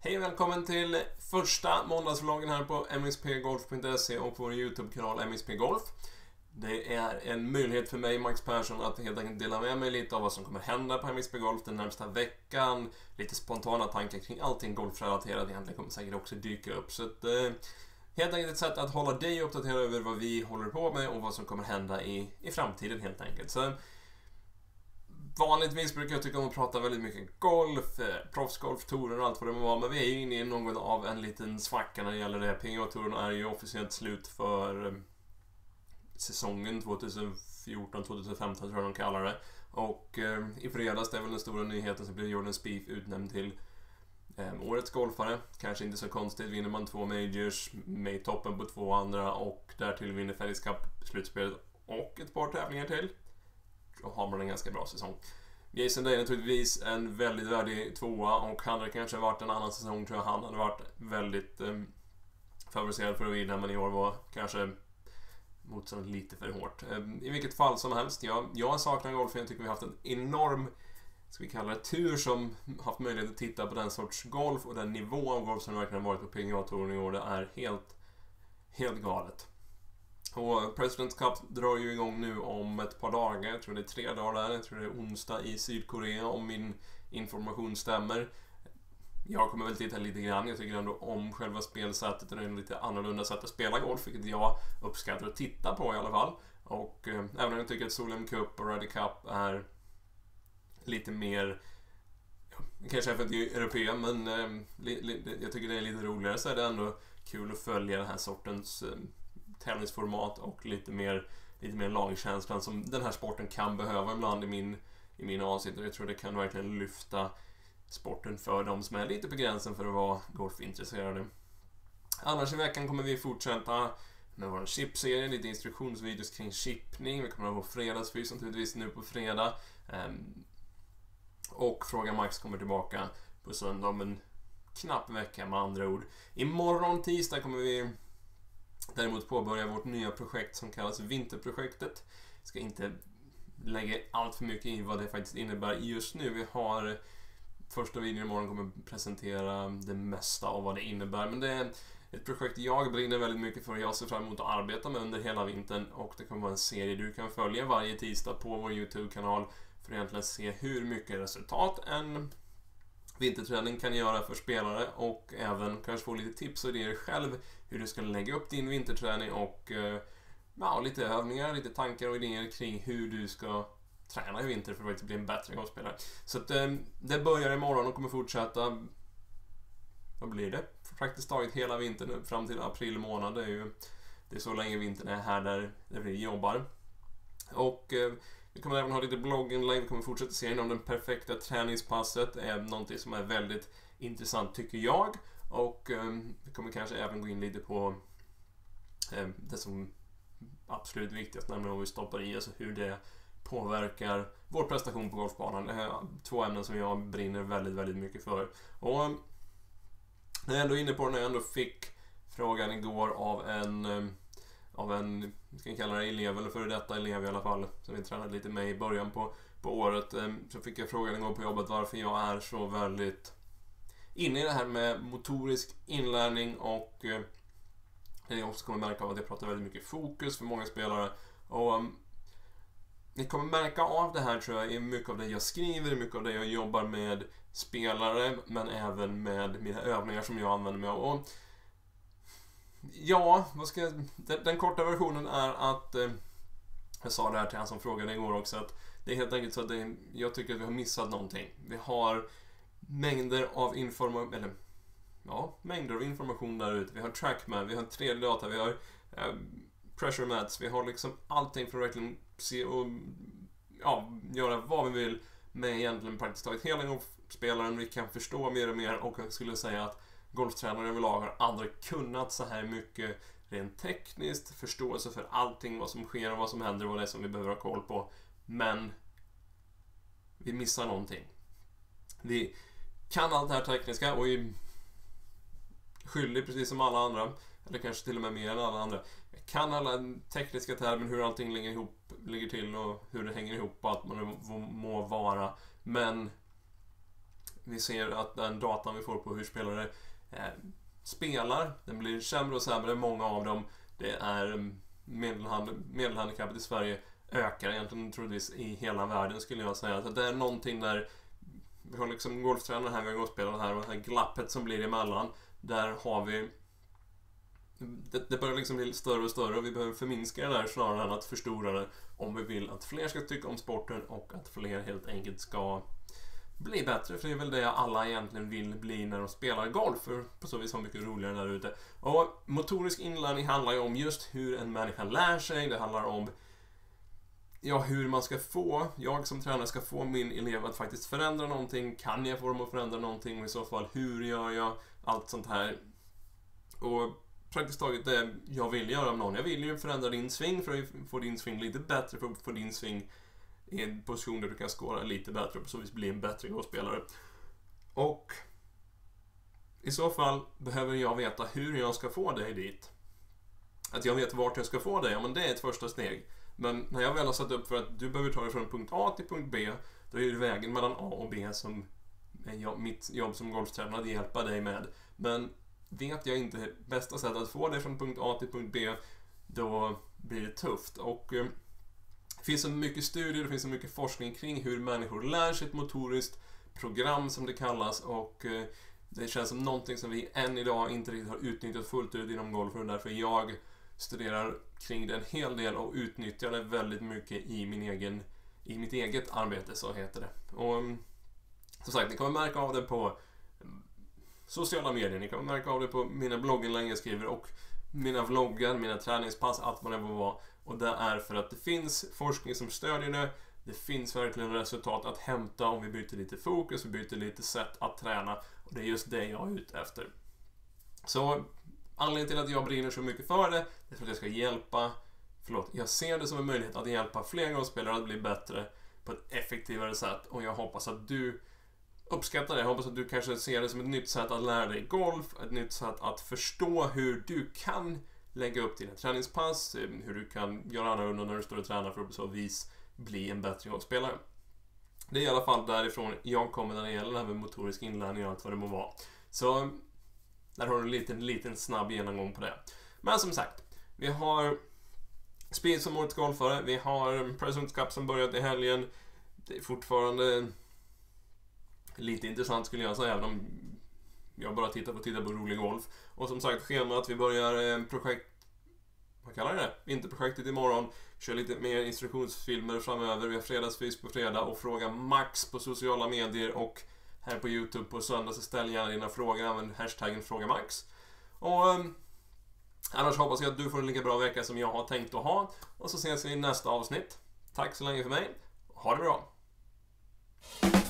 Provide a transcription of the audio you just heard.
Hej och välkommen till första måndagsvloggen här på mxpgolf.se och på vår YouTube-kanal MXP Golf. Det är en möjlighet för mig, Max Persson, att helt enkelt dela med mig lite av vad som kommer hända på MXP Golf den närmsta veckan. Lite spontana tankar kring allting golfrelaterat egentligen kommer säkert också dyka upp. Så att, helt enkelt ett sätt att hålla dig uppdaterad över vad vi håller på med och vad som kommer hända i framtiden helt enkelt. Så vanligtvis brukar jag tycka om att prata väldigt mycket golf, proffsgolf, tourer och allt vad det må vara. Men vi är ju inne i någon av en liten svacka när det gäller det. PGA-touren är ju officiellt slut för säsongen 2014-2015 tror jag de kallar det. Och i fredags, det är väl den stora nyheten, så blev Jordan Spieth utnämnd till årets golfare. Kanske inte så konstigt, vinner man 2 majors med i toppen på 2 andra och därtill vinner FedEx Cup slutspelet och ett par tävlingar till. Då har man en ganska bra säsong. Jason Day är naturligtvis en väldigt värdig tvåa och hade kanske varit en annan säsong tror jag han hade varit väldigt favoriserad för att vinna, men i år var kanske motståndet lite för hårt. I vilket fall som helst, jag saknar golfen. Jag tycker vi har haft en enorm, ska vi kalla det, tur som haft möjlighet att titta på den sorts golf och den nivå av golf som verkligen varit på PGA-touren i år. Det är helt galet. Och President's Cup drar ju igång nu om ett par dagar. Jag tror det är 3 dagar där. Jag tror det är onsdag i Sydkorea om min information stämmer. Jag kommer väl titta lite grann. Jag tycker ändå om själva spelsättet. Det är en lite annorlunda sätt att spela golf, vilket jag uppskattar att titta på i alla fall. Och även om jag tycker att Solheim Cup och Ryder Cup är lite mer, kanske är för att jag är europé, men jag tycker det är lite roligare, så är det ändå kul att följa den här sortens tävlingsformat och lite mer lagkänslan som den här sporten kan behöva ibland i min åsikt. Och jag tror det kan verkligen lyfta sporten för de som är lite på gränsen för att vara golfintresserade. Annars i veckan kommer vi fortsätta med vår chipserie, lite instruktionsvideos kring chippning. Vi kommer att ha fredagsfys naturligtvis nu på fredag. Och Fråga Max kommer tillbaka på söndag om en knapp vecka med andra ord. Imorgon tisdag kommer vi däremot påbörja vårt nya projekt som kallas Vinterprojektet. Jag ska inte lägga allt för mycket i vad det faktiskt innebär just nu. Vi har första videon imorgon kommer presentera det mesta av vad det innebär. Men det är ett projekt jag brinner väldigt mycket för. Jag ser fram emot att arbeta med under hela vintern. Och det kommer vara en serie du kan följa varje tisdag på vår YouTube-kanal för att egentligen se hur mycket resultat en vinterträning kan göra för spelare, och även kanske få lite tips och idéer själv hur du ska lägga upp din vinterträning och lite övningar, lite tankar och idéer kring hur du ska träna i vinter för att bli en bättre golfspelare. Så att, det börjar imorgon och kommer fortsätta. Vad blir det? Praktiskt taget hela vintern fram till april månad. Det är så länge vintern är här där vi jobbar. Och vi kommer även ha lite blogginlägg. Vi kommer fortsätta serien om den perfekta träningspasset. Det är någonting som är väldigt intressant tycker jag. Och vi kommer kanske även gå in lite på det som absolut viktigast, nämligen om vi stoppar i, alltså hur det påverkar vår prestation på golfbanan. Det är 2 ämnen som jag brinner väldigt, väldigt mycket för. Och när jag ändå är inne på det, när jag ändå fick frågan igår av en ska jag kalla det elev, eller före detta elev i alla fall, som vi tränade lite med i början på året, så fick jag frågan igår på jobbet varför jag är så väldigt inne i det här med motorisk inlärning, och jag också kommer märka av att jag pratar väldigt mycket fokus för många spelare. Och ni kommer märka av det här tror jag i mycket av det jag skriver, mycket av det jag jobbar med spelare, men även med mina övningar som jag använder mig av. Och ja, den korta versionen är att jag sa det här till han som frågade igår också, att det är helt enkelt så att jag tycker att vi har missat någonting. Vi har mängder av information där ute. Vi har TrackMan, vi har 3D-data, vi har pressure mats, vi har liksom allting för att verkligen se och göra vad vi vill med egentligen praktiskt taget hela golfspelaren. Vi kan förstå mer och mer, och jag skulle säga att golftränare överlag har aldrig kunnat så här mycket rent tekniskt, förståelse för allting, vad som sker och vad som händer och vad det är som vi behöver ha koll på. Men vi missar någonting. Vi kan allt det här tekniska och är skyldig precis som alla andra, eller kanske till och med mer än alla andra. Jag kan alla tekniska termer, hur allting ligger till och hur det hänger ihop och allt man må vara. Men Vi ser att den datan vi får på hur spelare spelar, den blir sämre och sämre. Många av dem, det är medelhandikappet i Sverige ökar egentligen troligtvis i hela världen, skulle jag säga. Så det är någonting där vi har liksom golftränare här, vi har golfspelare här, och det här glappet som blir emellan, där har vi det börjar liksom bli större och större, och vi behöver förminska det där snarare än att förstora det, om vi vill att fler ska tycka om sporten och att fler helt enkelt ska bli bättre, för det är väl det alla egentligen vill bli när de spelar golf, för på så vis har mycket roligare där ute. Och motorisk inlärning handlar ju om just hur en människa lär sig. Det handlar om hur man ska få, jag som tränare ska få min elev att faktiskt förändra någonting. Kan jag få dem att förändra någonting, och i så fall hur gör jag? Allt sånt här. Och praktiskt taget det jag vill göra med någon. Jag vill ju förändra din sving för att få din sving lite bättre, för att få din sving i en position där du kan skåra lite bättre och på så vis bli en bättre golfspelare. Och i så fall behöver jag veta hur jag ska få dig dit. Att jag vet vart jag ska få dig, ja, men det är ett första steg. Men när jag väl har satt upp för att du behöver ta dig från punkt A till punkt B, då är det vägen mellan A och B som är mitt jobb som golftränare att hjälpa dig med. Men vet jag inte bästa sättet att få dig från punkt A till punkt B, då blir det tufft. Och det finns så mycket studier, det finns så mycket forskning kring hur människor lär sig ett motoriskt program som det kallas, och det känns som någonting som vi än idag inte riktigt har utnyttjat fullt ut inom golf, och därför jag studerar kring det en hel del och utnyttjar det väldigt mycket i mitt eget arbete, så heter det. Och som sagt, ni kommer märka av det på sociala medier, ni kommer märka av det på mina blogginlägg jag skriver och mina vloggar, mina träningspass, allt vad det var. Och det är för att det finns forskning som stödjer det. Det finns verkligen resultat att hämta om vi byter lite fokus, vi byter lite sätt att träna, och det är just det jag är ute efter. Så anledningen till att jag brinner så mycket för det är för att jag ska jag ser det som en möjlighet att hjälpa fler golfspelare att bli bättre på ett effektivare sätt, och jag hoppas att du uppskattar det. Jag hoppas att du kanske ser det som ett nytt sätt att lära dig golf, ett nytt sätt att förstå hur du kan lägga upp dina träningspass, hur du kan göra annorlunda när du står och tränar för att på så vis bli en bättre golfspelare. Det är i alla fall därifrån jag kommer när det gäller det här med motorisk inlärning och allt vad det må vara. Så där har du en liten snabb genomgång på det. Men som sagt, vi har Speed som årets golfare, vi har Presidents Cup som börjat i helgen. Det är fortfarande lite intressant, skulle jag säga, även om jag bara tittar på rolig golf. Och som sagt, schemat, vi börjar vad kallar det? Vinterprojektet imorgon. Kör lite mer instruktionsfilmer framöver. Vi har fredagsfys på fredag och Fråga Max på sociala medier, och här på YouTube på söndag, så ställ gärna dina frågor, använd hashtaggen Fråga Max. Och annars hoppas jag att du får en lika bra vecka som jag har tänkt att ha, och så ses vi i nästa avsnitt. Tack så länge för mig. Ha det bra.